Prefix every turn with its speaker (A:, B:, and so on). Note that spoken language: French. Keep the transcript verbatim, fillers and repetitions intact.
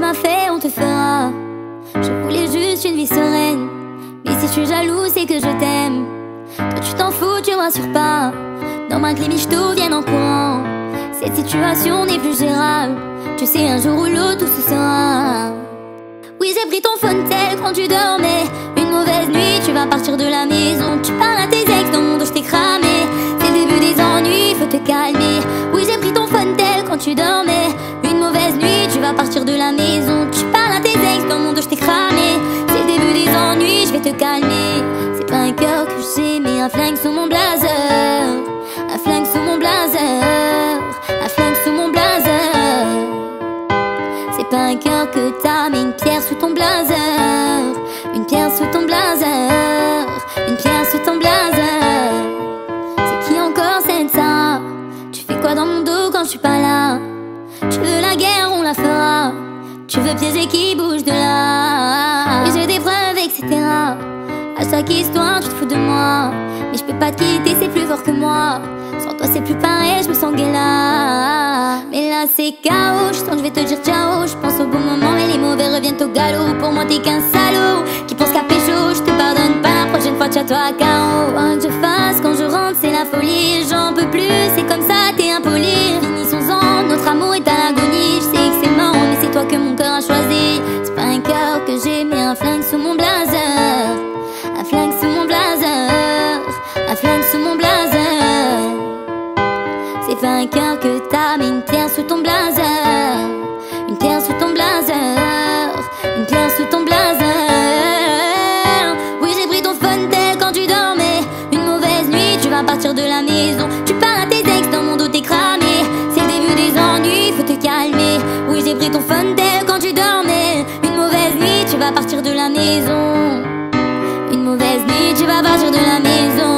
A: m'as fait, on te fera. Je voulais juste une vie sereine, mais si je suis jaloux, c'est que je t'aime. Toi tu t'en fous, tu me rassures pas. Dans ma clinique, je te viens en courant. Cette situation n'est plus gérable. Tu sais, un jour ou l'autre, tout se sera. Oui, j'ai pris ton phone tel quand tu dormais. Une mauvaise nuit, tu vas partir de la maison. Tu parles à tes ex, dans mon dos, je t'ai cramé. C'est le début des ennuis, faut te calmer. Oui, j'ai pris ton phone tel quand tu dormais. Une mauvaise nuit, tu vas partir de la maison. Tu parles à tes ex, dans mon dos, je t'ai cramé. C'est le début des ennuis, je vais te calmer. C'est pas un cœur que j'ai, mais un flingue sous mon blazer. Un flingue sous mon blazer. Un flingue sous mon blazer. C'est pas un cœur que t'as, mais une pierre sous ton blazer. Une pierre sous ton blazer. Une pierre sous ton blazer. C'est qui encore cette ça? Tu fais quoi dans mon dos quand je suis pas là? Tu veux la guerre, on la fera. Tu veux piéger qui bouge de là. Et j'ai des preuves, et cetera. À chaque histoire, tu te fous de moi. Mais je peux pas te quitter, c'est plus fort que moi. Sans toi c'est plus pareil, je me sens gay là. Mais là c'est chaos, je sens que je vais te dire ciao. Je pense au bon moment mais les mauvais reviennent au galop. Pour moi t'es qu'un salaud qui pense qu'à pécho. Je te pardonne pas, la prochaine fois tu as toi à K O. Quoi que je fasse quand je rentre c'est la folie. J'en peux plus, c'est comme ça, t'es impoli. Finissons-en, notre amour est à l'agonie. Je sais que c'est mort mais c'est toi que mon cœur a choisi. C'est pas un cœur que j'ai mais un flingue sous mon blazer. Un flingue sous mon blazer. Un flingue sous mon blazer. C'est pas un cœur que t'as, mais une pierre sous ton blazer. Une pierre sous ton blazer. Une pierre sous ton blazer. Oui, j'ai pris ton phone tel quand tu dormais. Une mauvaise nuit, tu vas partir de la maison. Tu parles à tes ex, dans mon dos t'es cramé. C'est le début des ennuis, faut te calmer. Oui, j'ai pris ton phone tel quand tu dormais. Une mauvaise nuit, tu vas partir de la maison. Une mauvaise nuit, tu vas partir de la maison.